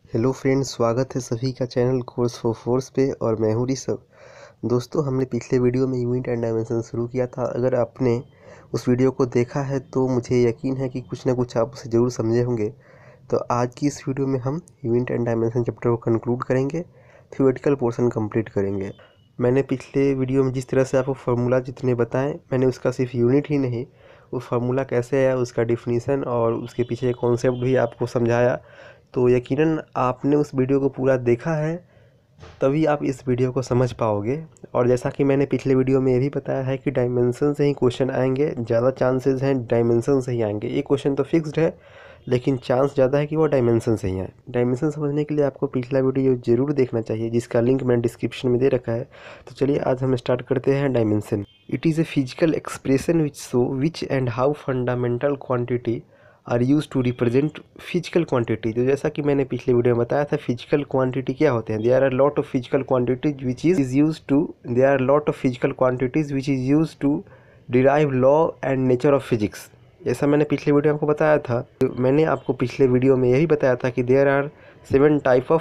Hello friends, स्वागत है सभी का चैनल कोर्स फॉर फोर्स पे। और मैं हूँ ऋषभ। दोस्तों, हमने पिछले वीडियो में यूनिट एंड डायमेंशन शुरू किया था। अगर आपने उस वीडियो को देखा है तो मुझे यकीन है कि कुछ ना कुछ आप उसे ज़रूर समझे होंगे। तो आज की इस वीडियो में हम यूनिट एंड डायमेंशन चैप्टर को कंक्लूड करेंगे, थ्योरेटिकल पोर्शन कंप्लीट करेंगे। मैंने पिछले वीडियो में जिस तरह से आपको फार्मूला जितने बताएं, मैंने उसका सिर्फ यूनिट ही नहीं, वो फार्मूला कैसे आया, उसका डिफिनीसन और उसके पीछे कॉन्सेप्ट भी आपको समझाया। तो यकीनन आपने उस वीडियो को पूरा देखा है, तभी आप इस वीडियो को समझ पाओगे। और जैसा कि मैंने पिछले वीडियो में ये भी बताया है कि डायमेंशन से ही क्वेश्चन आएंगे, ज़्यादा चांसेस हैं डायमेंशन से ही आएंगे। ये क्वेश्चन तो फिक्स्ड है, लेकिन चांस ज़्यादा है कि वो डायमेंशन से ही आए। डायमेंशन समझने के लिए आपको पिछला वीडियो ज़रूर देखना चाहिए, जिसका लिंक मैंने डिस्क्रिप्शन में दे रखा है। तो चलिए आज हम स्टार्ट करते हैं dimension. It is a physical expression which show which and how fundamental quantity are use to represent physical quantity. तो जैसा कि मैंने पिछले वीडियो में बताया था, फिजिकल क्वांटिटी क्या होते हैं। There are lot of physical quantities which is use to there are lot of physical quantities which is use to derive law and nature of physics. ऐसा मैंने पिछले वीडियो में आपको बताया था। तो मैंने आपको पिछले वीडियो में यही बताया था कि there are seven type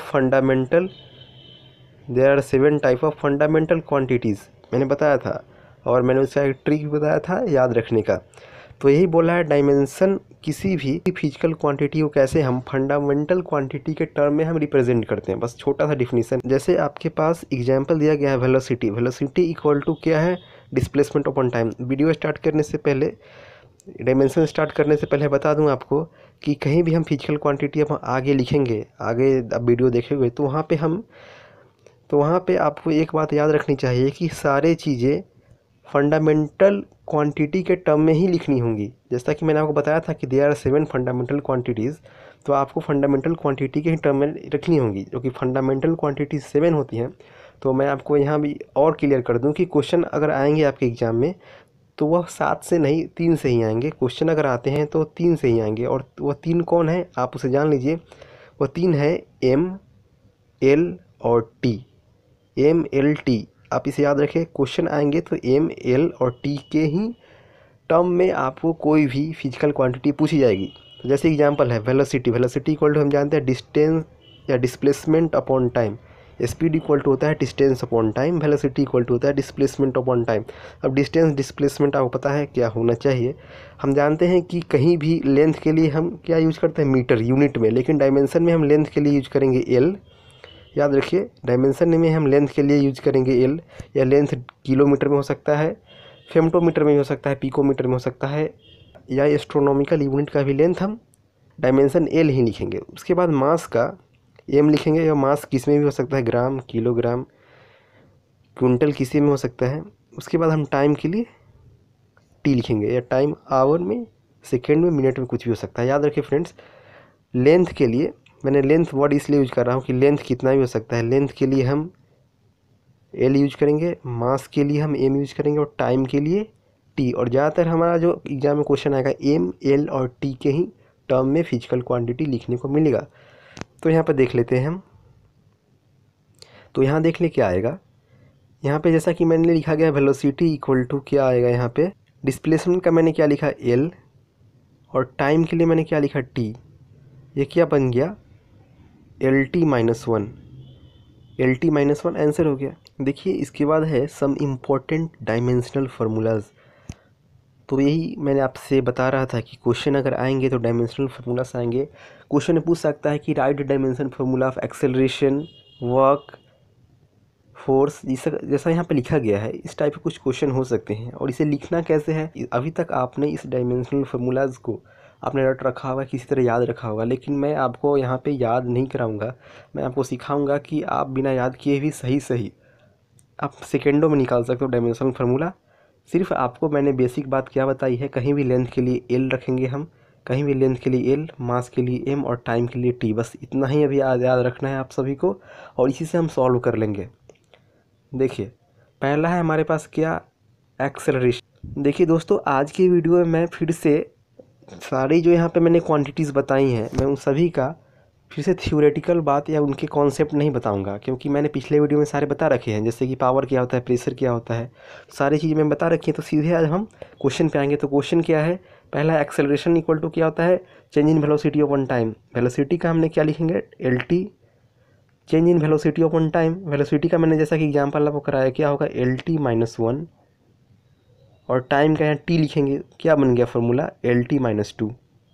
of fundamental quantities मैंने बताया था, और मैंने उसका एक ट्रिक भी बताया था याद रखने का। तो यही बोला है, डायमेंशन किसी भी फिजिकल क्वांटिटी को कैसे हम फंडामेंटल क्वांटिटी के टर्म में हम रिप्रेजेंट करते हैं। बस छोटा सा डिफिनीसन, जैसे आपके पास एग्जांपल दिया गया है वेलोसिटी। वेलोसिटी इक्वल टू क्या है, displacement upon time. Video start करने से पहले, डायमेंशन स्टार्ट करने से पहले बता दूं आपको कि कहीं भी हम फिजिकल क्वांटिटी अब आगे लिखेंगे, आगे अब वीडियो देखेंगे तो वहाँ पे आपको एक बात याद रखनी चाहिए कि सारे चीज़ें फंडामेंटल क्वांटिटी के टर्म में ही लिखनी होंगी। जैसा कि मैंने आपको बताया था कि देयर आर 7 फंडामेंटल क्वांटिटीज़, तो आपको फंडामेंटल क्वांटिटी के ही टर्म में रखनी होंगी, जो कि फंडामेंटल क्वांटिटी 7 होती हैं। तो मैं आपको यहाँ भी और क्लियर कर दूँ कि क्वेश्चन अगर आएंगे आपके एग्ज़ाम में तो वह 7 से नहीं 3 से ही आएंगे। क्वेश्चन अगर आते हैं तो 3 से ही आएंगे। और वह 3 कौन है आप उसे जान लीजिए। वह 3 है एम, एल और टी। एम, एल, टी, आप इसे याद रखें। क्वेश्चन आएंगे तो एम, एल और टी के ही टर्म में आपको कोई भी फिजिकल क्वांटिटी पूछी जाएगी। तो जैसे एग्जांपल है वेलोसिटी। वेलोसिटी इक्वल टू हम जानते हैं डिस्टेंस या displacement upon time. Speed equal to होता है distance upon time, velocity equal to होता है डिस्प्लेसमेंट अपॉन टाइम। अब डिस्टेंस डिस्प्लेसमेंट आपको पता है क्या होना चाहिए। हम जानते हैं कि कहीं भी लेंथ के लिए हम क्या यूज करते हैं, मीटर यूनिट में, लेकिन डायमेंशन में हम लेंथ के लिए यूज करेंगे एल। याद रखिए, डायमेंशन में हम लेंथ के लिए यूज करेंगे एल, या लेंथ किलोमीटर में हो सकता है, फेमटोमीटर में हो सकता है, पिकोमीटर में हो सकता है, या एस्ट्रोनॉमिकल यूनिट का भी लेंथ हम डायमेंशन एल ही लिखेंगे। उसके बाद मास का एम लिखेंगे, या मास किस में भी हो सकता है, ग्राम, किलोग्राम, क्विंटल किसी में हो सकता है। उसके बाद हम टाइम के लिए टी लिखेंगे, या टाइम आवर में, सेकेंड में, मिनट में, कुछ भी हो सकता है। याद रखिए फ्रेंड्स, लेंथ के लिए मैंने लेंथ वर्ड इसलिए यूज कर रहा हूँ कि लेंथ कितना भी हो सकता है। लेंथ के लिए हम एल यूज करेंगे, मास के लिए हम एम यूज करेंगे, और टाइम के लिए टी। और ज़्यादातर हमारा जो एग्जाम में क्वेश्चन आएगा एम, एल और टी के ही टर्म में फिजिकल क्वांटिटी लिखने को मिलेगा। तो यहाँ पर देख लेते हैं हम। तो यहाँ देख ले क्या आएगा। यहाँ पे जैसा कि मैंने लिखा गया वेलोसिटी इक्वल टू क्या आएगा, यहाँ पे डिस्प्लेसमेंट का मैंने क्या लिखा एल, और टाइम के लिए मैंने क्या लिखा टी। ये क्या बन गया, L T minus one. L T minus one answer हो गया। देखिए इसके बाद है सम इम्पोर्टेंट डायमेंशनल फार्मूलाज। तो यही मैंने आपसे बता रहा था कि क्वेश्चन अगर आएंगे तो डायमेंशनल फार्मूलाज आएंगे। क्वेश्चन पूछ सकता है कि right dimension formula of acceleration, work, force, जैसा यहाँ पे लिखा गया है, इस टाइप के कुछ क्वेश्चन हो सकते हैं। और इसे लिखना कैसे है, अभी तक आपने इस डायमेंशनल फार्मूलाज को आपने रट रखा होगा, किसी तरह याद रखा होगा, लेकिन मैं आपको यहाँ पे याद नहीं कराऊंगा। मैं आपको सिखाऊंगा कि आप बिना याद किए भी सही आप सेकेंडों में निकाल सकते हो डायमेंशनल फार्मूला। सिर्फ आपको मैंने बेसिक बात क्या बताई है, कहीं भी लेंथ के लिए एल रखेंगे हम, कहीं भी लेंथ के लिए एल, मास के लिए एम और टाइम के लिए टी। बस इतना ही अभी याद रखना है आप सभी को, और इसी से हम सॉल्व कर लेंगे। देखिए पहला है हमारे पास क्या, एक्सेलरेशन। देखिए दोस्तों, आज की वीडियो में मैं फिर से सारी जो यहाँ पे मैंने क्वांटिटीज़ बताई हैं, मैं उन सभी का फिर से थ्योरेटिकल बात या उनके कॉन्सेप्ट नहीं बताऊंगा, क्योंकि मैंने पिछले वीडियो में सारे बता रखे हैं। जैसे कि पावर क्या होता है, प्रेशर क्या होता है, सारी चीज़ें मैं बता रखी हैं। तो सीधे आज हम क्वेश्चन पे आएंगे। तो क्वेश्चन क्या है, पहला एक्सेलरेशन इक्वल टू क्या होता है, change in velocity upon time. Velocity का हमने क्या लिखेंगे, L T, change in velocity upon time, velocity का मैंने जैसा कि एग्जाम्पल आपको कराया, क्या होगा LT-1 और टाइम का यहाँ t लिखेंगे, क्या बन गया फॉर्मूला LT-2,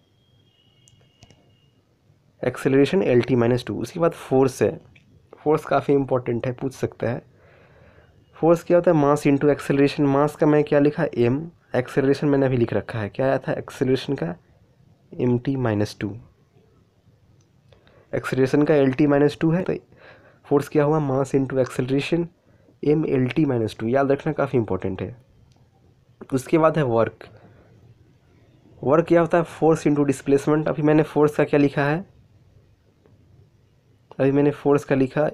एक्सेलरेशन LT-2। उसके बाद फोर्स है, फोर्स काफ़ी इंपॉर्टेंट है, पूछ सकता है। फोर्स क्या होता है, मास इंटू एक्सेलरेशन। मास का मैं क्या लिखा m, एक्सेलरेशन मैंने अभी लिख रखा है, क्या आया था एक्सेलरेशन का MT-2, एक्सेलरेशन का LT-2 है, तो फोर्स क्या हुआ मास इंटू एक्सेलरेशन MLT-2, याद रखना काफ़ी इंपॉर्टेंट है। उसके बाद है वर्क, वर्क क्या होता है फोर्स इंटू डिस्प्लेसमेंट। अभी मैंने फोर्स का क्या लिखा है, अभी मैंने फोर्स का लिखा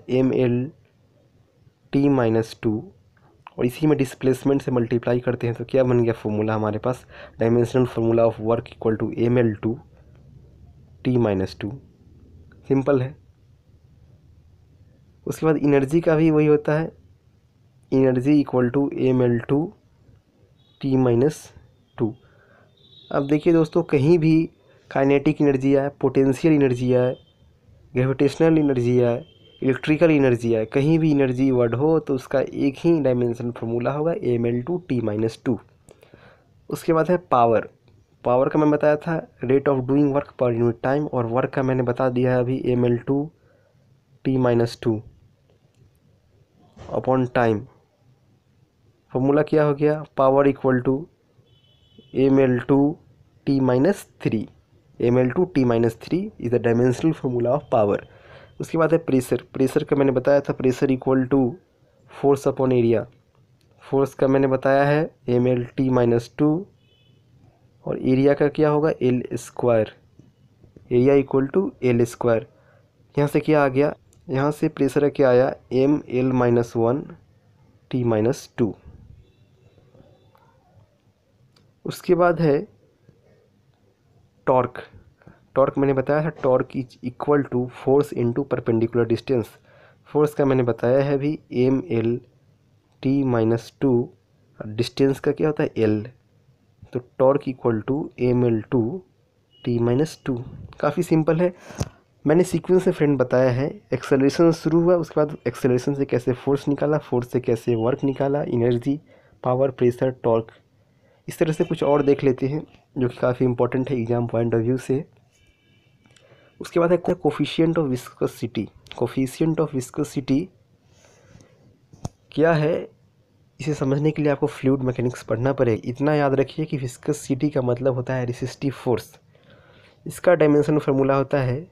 MLT-2 और इसी में डिस्प्लेसमेंट से मल्टीप्लाई करते हैं तो क्या बन गया फॉर्मूला हमारे पास, dimensional formula of work equal to ML2T-2, simple है। उसके बाद एनर्जी का भी वही होता है, एनर्जी इक्वल टू ML2T-2। अब देखिए दोस्तों, कहीं भी काइनेटिक एनर्जी आए, पोटेंशियल एनर्जी आए, ग्रेविटेशनल एनर्जी आए, इलेक्ट्रिकल एनर्जी आए, कहीं भी एनर्जी वर्ड हो तो उसका एक ही डायमेंशन फार्मूला होगा ML2T-2। उसके बाद है पावर, पावर का मैं बताया था rate of doing work per unit time, और वर्क का मैंने बता दिया है अभी ML2T-2 अपॉन टाइम। फार्मूला क्या हो गया, power equal to ML2T-3, ML2T-3 is the dimensional formula of power. उसके बाद है प्रेशर, प्रेशर का मैंने बताया था pressure equal to force upon area, force का मैंने बताया है ML-T-2 और एरिया का क्या होगा L², area equal to L²। यहाँ से क्या आ गया, यहाँ से प्रेशर क्या आया ML-1T-2। उसके बाद है टॉर्क, टॉर्क मैंने बताया है torque is equal to force into perpendicular distance, force का मैंने बताया है भी ML-T-2, डिस्टेंस का क्या होता है L, तो टॉर्क इक्वल टू ML2T-2। काफ़ी सिंपल है, मैंने सीक्वेंस से फ्रेंड बताया है। एक्सेलरेशन शुरू हुआ, उसके बाद एक्सेलरेशन से कैसे फोर्स निकाला, फोर्स से कैसे वर्क निकाला, एनर्जी, पावर, प्रेशर, टॉर्क, इस तरह से कुछ और देख लेते हैं जो कि काफ़ी इंपॉर्टेंट है एग्जाम पॉइंट ऑफ व्यू से। उसके बाद है coefficient of viscosity, coefficient of viscosity क्या है, इसे समझने के लिए आपको फ्लूइड मैकेनिक्स पढ़ना पड़ेगा। इतना याद रखिए कि विस्कोसिटी का मतलब होता है रेसिस्टिव फोर्स, इसका डायमेंशन फार्मूला होता है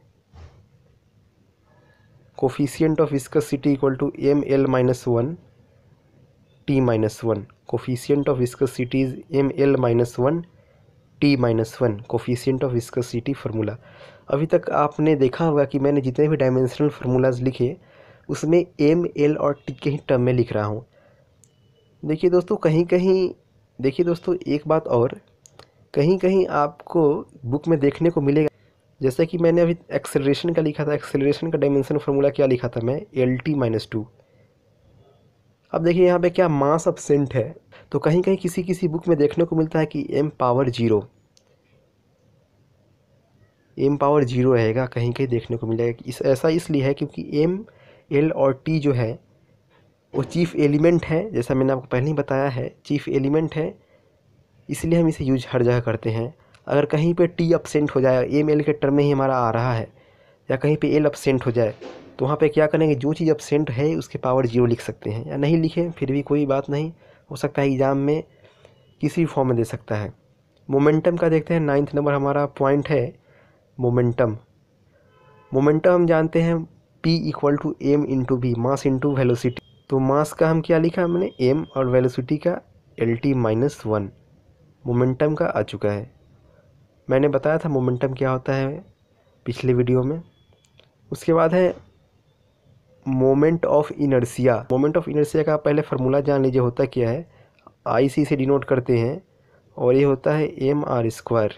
coefficient of viscosity equal to ML-1T-1, coefficient of viscosity is ML-1T-1, coefficient of viscosity formula. अभी तक आपने देखा होगा कि मैंने जितने भी डायमेंशनल फार्मूलाज लिखे उसमें ML और T के ही टर्म में लिख रहा हूँ। देखिए दोस्तों, कहीं कहीं देखिए दोस्तों एक बात और, कहीं कहीं आपको बुक में देखने को मिलेगा, जैसे कि मैंने अभी एक्सेलरेशन का लिखा था, एक्सेलरेशन का डायमेंशन फार्मूला क्या लिखा था मैं LT-2। अब देखिए यहाँ पे क्या मास एब्सेंट है, तो कहीं कहीं किसी किसी बुक में देखने को मिलता है कि m⁻0 रहेगा, कहीं कहीं देखने को मिलेगा। ऐसा इसलिए है क्योंकि M, L और T जो है वो चीफ एलिमेंट है, जैसा मैंने आपको पहले ही बताया है चीफ एलिमेंट है, इसलिए हम इसे यूज हर जगह करते हैं। अगर कहीं पे T एब्सेंट हो जाए, ML के टर्म में ही हमारा आ रहा है, या कहीं पे L एब्सेंट हो जाए, तो वहाँ पे क्या करेंगे, जो चीज़ एब्सेंट है उसके पावर 0 लिख सकते हैं, या नहीं लिखें फिर भी कोई बात नहीं, हो सकता है एग्ज़ाम में किसी भी फॉर्म में दे सकता है। मोमेंटम का देखते हैं, 9th नंबर हमारा पॉइंट है मोमेंटम। मोमेंटम हम जानते हैं P equal to M into V, mass into velocity. तो मास का हम क्या लिखा हमने M और वेलोसिटी का LT-1 मोमेंटम का आ चुका है। मैंने बताया था मोमेंटम क्या होता है पिछले वीडियो में। उसके बाद है moment of inertia, moment of inertia का पहले फार्मूला जान लीजिए होता क्या है, IC से डिनोट करते हैं और ये होता है mr²।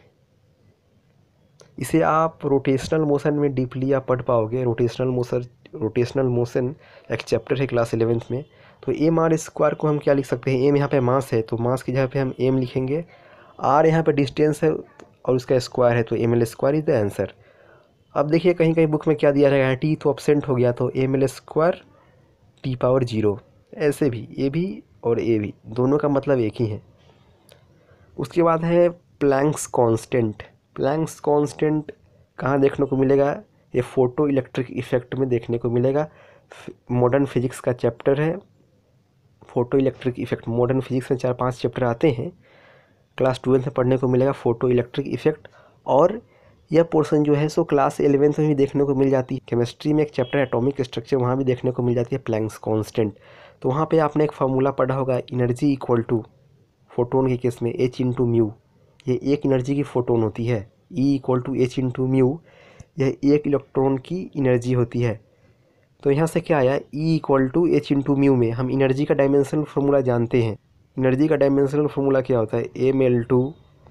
इसे आप रोटेशनल मोशन में डीपली आप पढ़ पाओगे, रोटेशनल मोशन एक चैप्टर है क्लास 11th में। तो mr² को हम क्या लिख सकते हैं, m यहाँ पे मास है तो मास की जगह पे हम m लिखेंगे, r यहाँ पे डिस्टेंस है और उसका स्क्वायर है तो ml² इज द आंसर। अब देखिए कहीं कहीं बुक में क्या दिया रहेगा, टी तो एब्सेंट हो गया, तो M L square T power 0। ऐसे भी ए भी और ए भी दोनों का मतलब एक ही है। उसके बाद है प्लैंक्स कांस्टेंट। प्लैंक्स कांस्टेंट कहाँ देखने को मिलेगा, ये फोटो इलेक्ट्रिक इफेक्ट में देखने को मिलेगा। मॉडर्न फिजिक्स का चैप्टर है photo electric effect. Modern physics में 4-5 चैप्टर आते हैं, क्लास 12 में पढ़ने को मिलेगा फोटो इलेक्ट्रिक इफेक्ट। और यह पोर्शन जो है सो क्लास 11 में भी देखने को मिल जाती है। केमिस्ट्री में एक चैप्टर है एटॉमिक स्ट्रक्चर, वहाँ भी देखने को मिल जाती है प्लैंक्स कांस्टेंट। तो वहाँ पे आपने एक फार्मूला पढ़ा होगा, एनर्जी इक्वल टू फोटोन के केस में एच इंटू म्यू। ये एक एनर्जी की फोटोन होती है। E equal to H into mu, यह एक इलेक्ट्रॉन की एनर्जी होती है। तो यहाँ से क्या आया, E equal to H into mu में हम एनर्जी का डायमेंशनल फार्मूला जानते हैं। एनर्जी का डायमेंशनल फार्मूला क्या होता है, M L two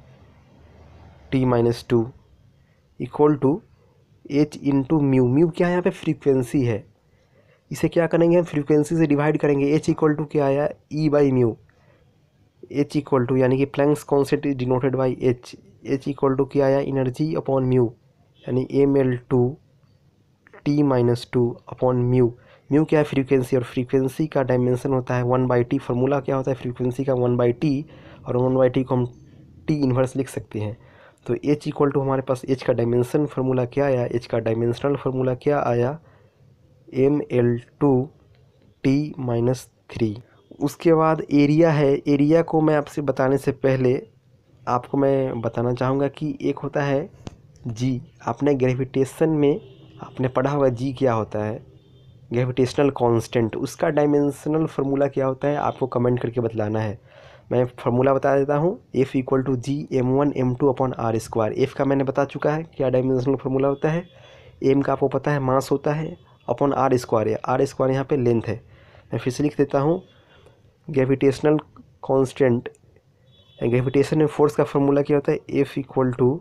T minus two equal to H into mu. Mu क्या है, यहाँ पे फ्रीक्वेंसी है। इसे क्या करेंगे हम, फ्रीक्वेंसी से डिवाइड करेंगे। एच इक्वल टू क्या आया, E by mu. H equal to यानी कि Planck's constant is denoted by H. H equal to क्या आया, एनर्जी अपॉन म्यू, यानी M L two T minus two upon mu. Mu क्या है, फ्रीक्वेंसी, और फ्रीक्वेंसी का डायमेंशन होता है 1/t। फार्मूला क्या होता है फ्रीक्वेंसी का, 1/t, और 1/t को हम टी इन्वर्स लिख सकते हैं। तो h इक्वल टू हमारे पास h का डायमेंशन फार्मूला क्या आया, h का डायमेंशनल फार्मूला क्या आया, M L two T minus 3। उसके बाद एरिया है। एरिया को मैं आपसे बताने से पहले आपको मैं बताना चाहूँगा कि एक होता है जी। आपने ग्रेविटेशन में आपने पढ़ा होगा जी क्या होता है, ग्रेविटेशनल कांस्टेंट। उसका डायमेंशनल फार्मूला क्या होता है आपको कमेंट करके बतलाना है। मैं फार्मूला बता देता हूँ, F equal to G m1 m2 upon R square. F का मैंने बता चुका है क्या डायमेंशनल फार्मूला होता है। एम का आपको पता है मास होता है, अपॉन आर स्क्वायर है, आर स्क्वायर यहाँ पे लेंथ है। मैं फिर से लिख देता हूँ, ग्रेविटेशनल कांस्टेंट, ग्रेविटेशन में फोर्स का फार्मूला क्या होता है, F equal to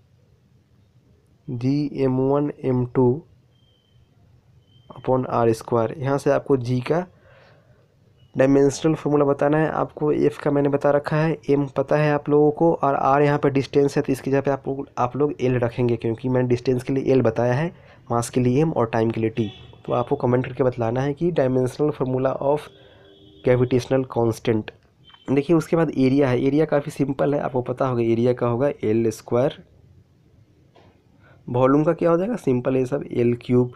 G m1 m2 upon R square. यहाँ से आपको जी का डायमेंशनल फार्मूला बताना है। आपको एफ का मैंने बता रखा है, एम पता है आप लोगों को, और आर यहाँ पे डिस्टेंस है, तो इसकी जगह पे आप लोग एल रखेंगे, क्योंकि मैंने डिस्टेंस के लिए एल बताया है, मास के लिए एम और टाइम के लिए टी। तो आपको कमेंट करके बतलाना है कि dimensional formula of gravitational constant. देखिए उसके बाद एरिया है। एरिया काफ़ी सिंपल है, आपको पता होगा एरिया का होगा एल स्क्वायर। वॉल्यूम का क्या हो जाएगा, सिंपल है सब, एल क्यूब।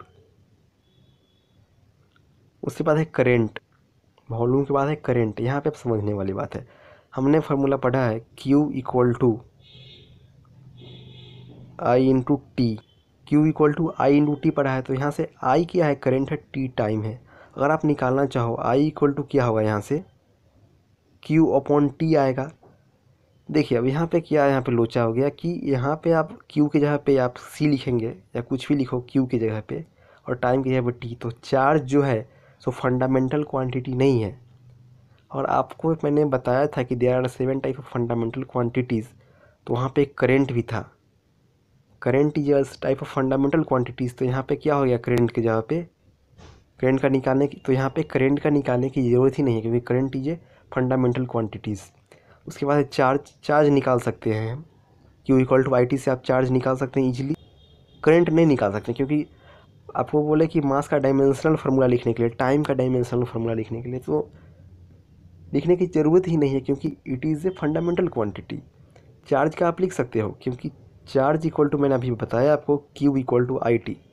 उसके बाद है करेंट। वॉल्यूम के बाद है करंट। यहाँ पे अब समझने वाली बात है, हमने फार्मूला पढ़ा है Q equal to I into T. Q equal to I into T पढ़ा है, तो यहाँ से I क्या है, करंट है, T टाइम है। अगर आप निकालना चाहो I इक्वल टू क्या होगा, यहाँ से Q अपॉन टी आएगा। देखिए अब यहाँ पे क्या है, यहाँ पे लोचा हो गया कि यहाँ पे आप Q की जगह पे आप C लिखेंगे या कुछ भी लिखो Q की जगह पे, और टाइम की जगह पे T, तो चार्ज जो है सो फंडामेंटल क्वांटिटी नहीं है। और आपको मैंने बताया था कि there are 7 type of fundamental quantities, तो वहाँ पे करंट भी था। Current is a type of fundamental quantities, तो यहाँ पे क्या हो गया, करंट की जगह पे करंट का निकालने की, तो यहाँ पे करंट का निकालने की ज़रूरत ही नहीं है, क्योंकि current is a fundamental quantities. उसके बाद चार्ज निकाल सकते हैं हम, Q equal to I T से आप चार्ज निकाल सकते हैं ईजिली। करंट नहीं निकाल सकते, क्योंकि आपको बोले कि मास का डायमेंशनल फार्मूला लिखने के लिए, टाइम का डायमेंशनल फार्मूला लिखने के लिए, तो लिखने की ज़रूरत ही नहीं है, क्योंकि it is a fundamental quantity. Charge का आप लिख सकते हो, क्योंकि चार्ज इक्वल टू मैंने अभी बताया आपको Q equal to I T.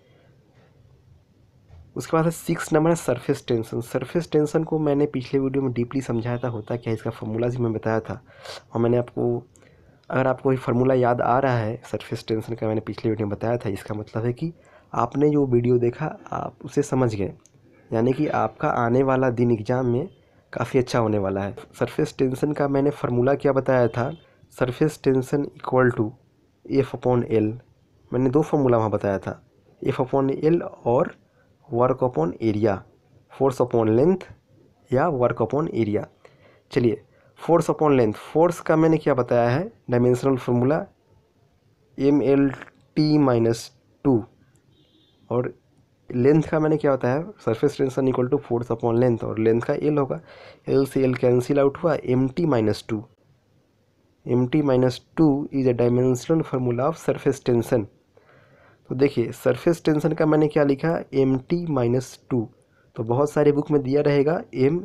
उसके बाद है 6 नंबर है सरफेस टेंशन। सरफेस टेंशन को मैंने पिछले वीडियो में डीपली समझाया था, होता क्या, इसका फार्मूला भी मैं बताया था। और मैंने आपको, अगर आपको ये फार्मूला याद आ रहा है सरफेस टेंशन का, मैंने पिछले वीडियो में बताया था, इसका मतलब है कि आपने जो वीडियो देखा आप उसे समझ गए, यानी कि आपका आने वाला दिन एग्ज़ाम में काफ़ी अच्छा होने वाला है। सरफेस टेंशन का मैंने फार्मूला क्या बताया था, surface tension equal to F upon L. मैंने 2 फार्मूला वहाँ बताया था, एफ अपॉन एल और work upon area, force upon length या वर्क अपॉन एरिया। चलिए फोर्स अपॉन लेंथ, फोर्स का मैंने क्या बताया है, dimensional formula M L T minus two, और लेंथ का मैंने क्या होता है, surface tension equal to force upon length, और लेंथ का एल होगा, एल से एल कैंसिल आउट हुआ, M T minus two. M T minus two is a dimensional formula of surface tension. तो देखिए सरफेस टेंशन का मैंने क्या लिखा, MT-2। तो बहुत सारे बुक में दिया रहेगा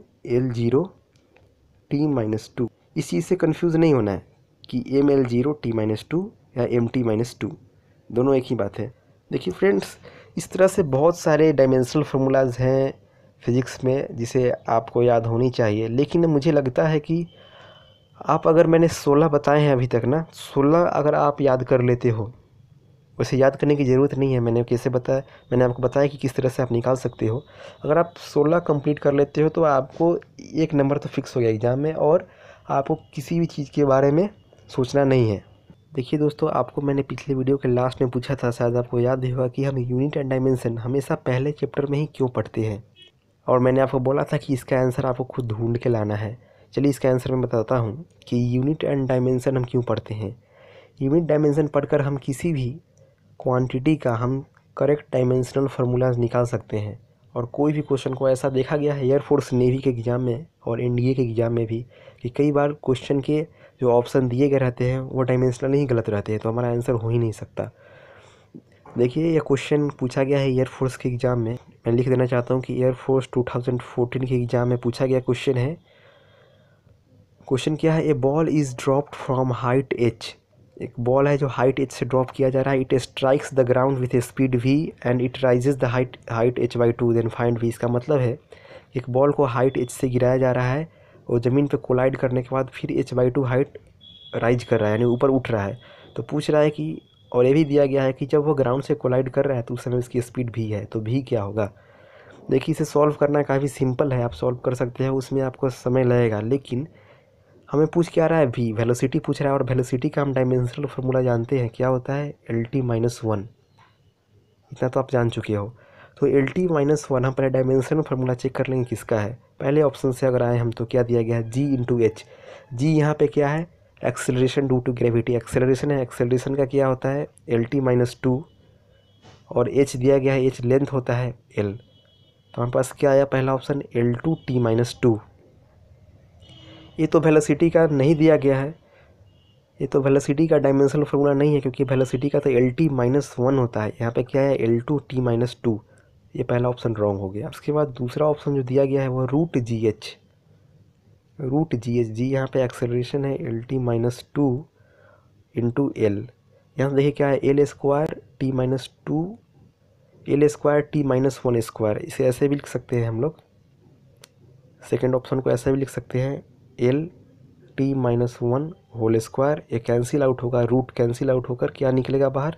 ML0T-2। इस चीज़ से कंफ्यूज नहीं होना है कि ML0T-2 या MT-2, दोनों एक ही बात है। देखिए फ्रेंड्स, इस तरह से बहुत सारे डायमेंशनल फार्मूलाज हैं फिज़िक्स में जिसे आपको याद होनी चाहिए, लेकिन मुझे लगता है कि आप, अगर मैंने 16 बताए हैं अभी तक ना, 16 अगर आप याद कर लेते हो, वैसे याद करने की ज़रूरत नहीं है, मैंने कैसे बताया, मैंने आपको बताया कि किस तरह से आप निकाल सकते हो। अगर आप 16 कंप्लीट कर लेते हो तो आपको एक नंबर तो फिक्स हो गया एग्ज़ाम में, और आपको किसी भी चीज़ के बारे में सोचना नहीं है। देखिए दोस्तों, आपको मैंने पिछले वीडियो के लास्ट में पूछा था, शायद आपको याद ही होगा, कि हम यूनिट एंड डायमेंशन हमेशा पहले चैप्टर में ही क्यों पढ़ते हैं, और मैंने आपको बोला था कि इसका आंसर आपको खुद ढूंढ के लाना है। चलिए इसका आंसर मैं बताता हूँ कि यूनिट एंड डायमेंशन हम क्यों पढ़ते हैं। यूनिट डायमेंशन पढ़कर हम किसी भी क्वांटिटी का हम करेक्ट डायमेंशनल फार्मूलाज निकाल सकते हैं, और कोई भी क्वेश्चन को ऐसा देखा गया है एयरफोर्स नेवी के एग्ज़ाम में और NDA के एग्ज़ाम में भी, कि कई बार क्वेश्चन के जो ऑप्शन दिए गए रहते हैं वो डायमेंशनल ही गलत रहते हैं, तो हमारा आंसर हो ही नहीं सकता। देखिए यह क्वेश्चन पूछा गया है एयरफोर्स के एग्ज़ाम में, मैं लिख देना चाहता हूँ कि एयरफोर्स 2014 के एग्ज़ाम में पूछा गया क्वेश्चन है। क्वेश्चन क्या है, a ball is dropped from height h। एक बॉल है जो हाइट h से ड्रॉप किया जा रहा है। It strikes the ground with a speed v and it rises the height h/2 then find v। इसका मतलब है एक बॉल को हाइट h से गिराया जा रहा है और ज़मीन पे कोलाइड करने के बाद फिर h/2 हाइट राइज कर रहा है, यानी ऊपर उठ रहा है। तो पूछ रहा है कि, और ये भी दिया गया है कि जब वो ग्राउंड से कोलाइड कर रहा है तो उस समय उसकी स्पीड v है, तो v क्या होगा। देखिए इसे सॉल्व करना काफ़ी सिंपल है, आप सॉल्व कर सकते हैं, उसमें आपको समय लगेगा, लेकिन हमें पूछ क्या रहा है, v वेलोसिटी पूछ रहा है, और वेलोसिटी का हम डायमेंशनल फार्मूला जानते हैं, क्या होता है, LT-1। इतना तो आप जान चुके हो। तो LT-1 हम पहले डायमेंशनल फार्मूला चेक कर लेंगे किसका है। पहले ऑप्शन से अगर आए हम तो क्या दिया गया है, G/h। जी यहाँ पे क्या है, acceleration due to gravity, acceleration है, एक्सेलरेशन का क्या होता है, LT-2, और h दिया गया है, h लेंथ होता है l। तो हमारे पास क्या आया, पहला ऑप्शन L2T-2। ये तो वेलोसिटी का नहीं दिया गया है, ये तो वेलोसिटी का डायमेंशनल फार्मूला नहीं है, क्योंकि वेलोसिटी का तो LT-1 होता है। यहाँ पे क्या है, L2T-2। ये पहला ऑप्शन रॉन्ग हो गया। उसके बाद दूसरा ऑप्शन जो दिया गया है वो √GH। जी यहाँ पे एक्सेलरेशन है LT-2 इंटू L। यहाँ देखिए क्या है, L² T-1²। इसे ऐसे भी लिख सकते हैं हम लोग, सेकेंड ऑप्शन को ऐसे भी लिख सकते हैं, LT-1² ये कैंसिल आउट होगा, रूट कैंसिल आउट होकर क्या निकलेगा बाहर,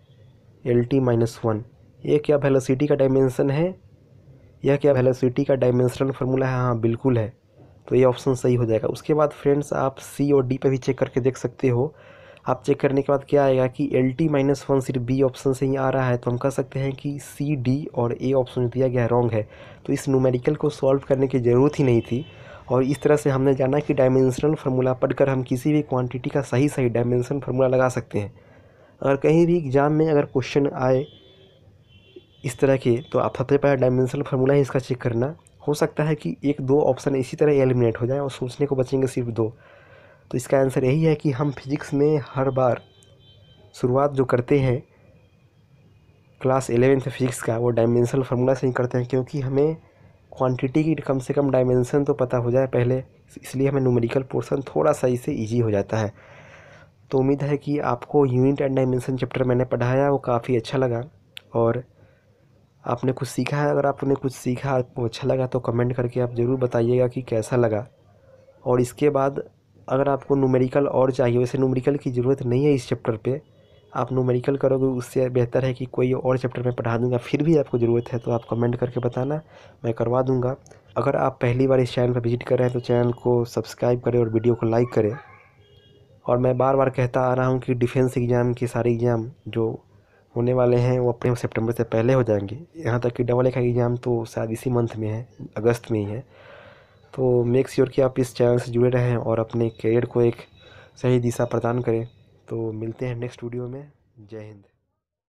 LT-1। ये क्या वेलोसिटी का डायमेंशन है, यह क्या वेलोसिटी का डायमेंशनल फार्मूला है, हाँ बिल्कुल है, तो ये ऑप्शन सही हो जाएगा। उसके बाद फ्रेंड्स आप C और D पे भी चेक करके देख सकते हो। आप चेक करने के बाद क्या आएगा कि LT-1 सिर्फ B ऑप्शन से ही आ रहा है, तो हम कह सकते हैं कि C, D और A ऑप्शन दिया गया है रॉन्ग है। तो इस न्यूमेरिकल को सॉल्व करने की ज़रूरत ही नहीं थी, और इस तरह से हमने जाना कि डायमेंशनल फार्मूला पढ़कर हम किसी भी क्वांटिटी का सही सही डायमेंशन फार्मूला लगा सकते हैं। अगर कहीं भी एग्ज़ाम में अगर क्वेश्चन आए इस तरह के, तो आप सबसे पहले डायमेंशनल फार्मूला ही इसका चेक करना। हो सकता है कि 1-2 ऑप्शन इसी तरह एलिमिनेट हो जाए और सोचने को बचेंगे सिर्फ 2। तो इसका आंसर यही है कि हम फिज़िक्स में हर बार शुरुआत जो करते हैं क्लास 11th फिज़िक्स का, वो डायमेंशनल फार्मूला से ही करते हैं, क्योंकि हमें क्वांटिटी की कम से कम डायमेंशन तो पता हो जाए पहले, इसलिए हमें न्यूमेरिकल पोर्शन थोड़ा सा इससे ईजी हो जाता है। तो उम्मीद है कि आपको यूनिट एंड डायमेंशन चैप्टर मैंने पढ़ाया वो काफ़ी अच्छा लगा, और आपने कुछ सीखा है। अगर आपने कुछ सीखा, आपको अच्छा लगा, तो कमेंट करके आप ज़रूर बताइएगा कि कैसा लगा। और इसके बाद अगर आपको न्यूमेरिकल और चाहिए, वैसे न्यूमेरिकल की ज़रूरत नहीं है इस चैप्टर पे, आप न्यूमेरिकल करोगे उससे बेहतर है कि कोई और चैप्टर में पढ़ा दूंगा, फिर भी आपको ज़रूरत है तो आप कमेंट करके बताना, मैं करवा दूंगा। अगर आप पहली बार इस चैनल पर विजिट कर रहे हैं तो चैनल को सब्सक्राइब करें और वीडियो को लाइक करें। और मैं बार बार कहता आ रहा हूँ कि डिफेंस एग्ज़ाम के सारे एग्ज़ाम जो होने वाले हैं वो अपने सितंबर से पहले हो जाएंगे। यहाँ तक कि AA का एग्ज़ाम तो शायद इसी मंथ में है, अगस्त में ही है। तो मेक श्योर कि आप इस चैनल से जुड़े रहें और अपने करियर को एक सही दिशा प्रदान करें। तो मिलते हैं नेक्स्ट वीडियो में। जय हिंद।